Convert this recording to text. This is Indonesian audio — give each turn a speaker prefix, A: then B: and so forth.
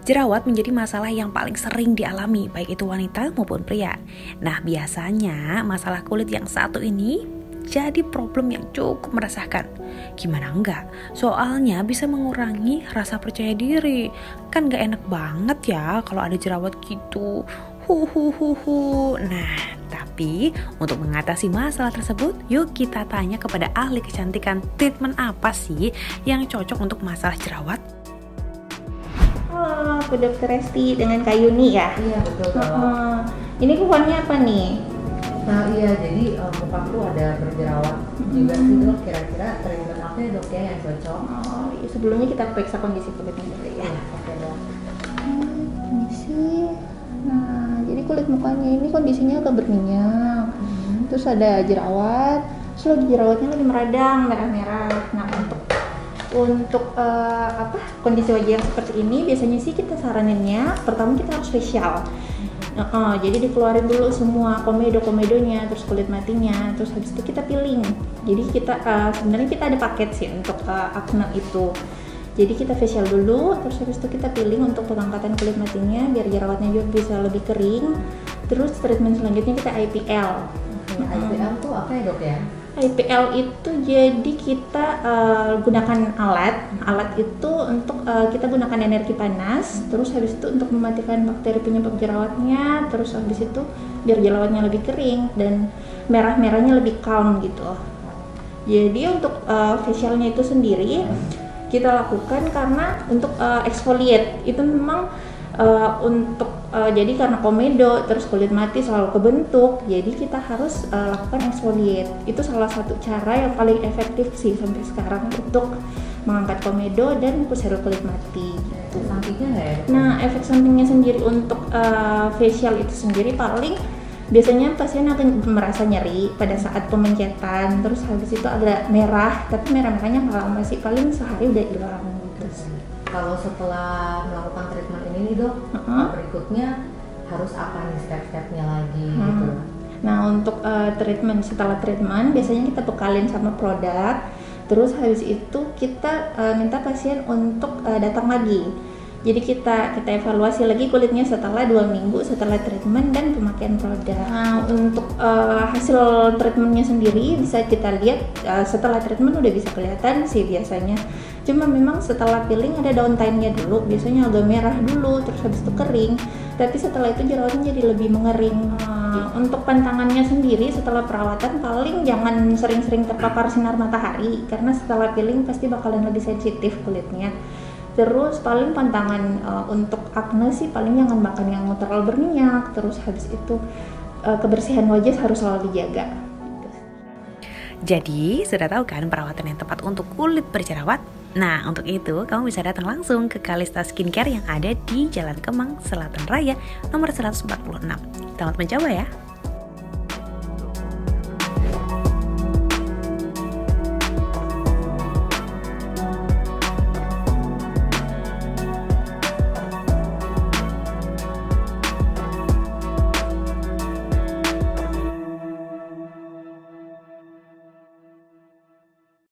A: Jerawat menjadi masalah yang paling sering dialami baik itu wanita maupun pria. Nah, biasanya masalah kulit yang satu ini jadi problem yang cukup meresahkan. Gimana enggak? Soalnya bisa mengurangi rasa percaya diri. Kan gak enak banget ya kalau ada jerawat gitu. Nah, tapi untuk mengatasi masalah tersebut, yuk kita tanya kepada ahli kecantikan, treatment apa sih yang cocok untuk masalah jerawat?
B: Halo, aku Dr. Resti dengan Kak Yuni ya?
C: Iya betul.
B: Ini kuponnya apa nih?
C: Nah iya, jadi mukaku ada berjerawat juga sih dok. Kira-kira treatment apa ya dok ya yang cocok?
B: Oh, iya, sebelumnya kita periksa kondisi kulitnya dulu ya.
C: Oke dok.
B: Ini sih. Nah, jadi kulit mukanya ini kondisinya agak berminyak. Terus ada jerawat. Terus lagi jerawatnya lagi meradang, merah-merah. Nah, untuk kondisi wajah yang seperti ini biasanya sih kita saraninnya pertama kita harus facial. Jadi dikeluarin dulu semua komedonya, terus kulit matinya, terus habis itu kita peeling. Jadi kita sebenarnya kita ada paket sih untuk acne itu. Jadi kita facial dulu, terus habis itu kita peeling untuk pengangkatan kulit matinya biar jerawatnya juga bisa lebih kering. Terus treatment selanjutnya kita IPL.
C: IPL tuh apa ya dok ya?
B: IPL itu jadi kita gunakan alat itu untuk kita gunakan energi panas, terus habis itu untuk mematikan bakteri penyebab jerawatnya, terus habis itu biar jerawatnya lebih kering dan merah-merahnya lebih calm gitu. Jadi untuk facialnya itu sendiri kita lakukan karena untuk exfoliate itu memang jadi karena komedo terus kulit mati selalu kebentuk, jadi kita harus lakukan exfoliate. Itu salah satu cara yang paling efektif sih sampai sekarang untuk mengangkat komedo dan memperseru kulit mati gitu.
C: Sampingnya nggak ya?
B: Nah, efek sampingnya sendiri untuk facial itu sendiri paling biasanya pasien akan merasa nyeri pada saat pemencetan, terus habis itu agak merah, tapi merah-merahnya nggak lama sih, paling sehari udah hilang gitu sih.
C: Kalau setelah melakukan treatment ini nih dok, berikutnya harus apa nih step-stepnya lagi gitu?
B: Nah, untuk setelah treatment biasanya kita bekalin sama produk, terus habis itu kita minta pasien untuk datang lagi. Jadi kita evaluasi lagi kulitnya setelah 2 minggu setelah treatment dan pemakaian produk. Nah, untuk hasil treatmentnya sendiri bisa kita lihat setelah treatment udah bisa kelihatan sih biasanya. Cuma memang setelah peeling ada downtime-nya dulu, biasanya agak merah dulu, terus habis itu kering. Tapi setelah itu jerawatnya jadi lebih mengering. Untuk pantangannya sendiri setelah perawatan paling jangan sering-sering terpapar sinar matahari, karena setelah peeling pasti bakalan lebih sensitif kulitnya. Terus paling pantangan untuk acne sih paling jangan makan yang terlalu berminyak, terus habis itu kebersihan wajah harus selalu dijaga.
A: Jadi, sudah tahu kan perawatan yang tepat untuk kulit berjerawat? Nah, untuk itu kamu bisa datang langsung ke Kalista Skincare yang ada di Jalan Kemang, Selatan Raya, nomor 146. Selamat mencoba ya!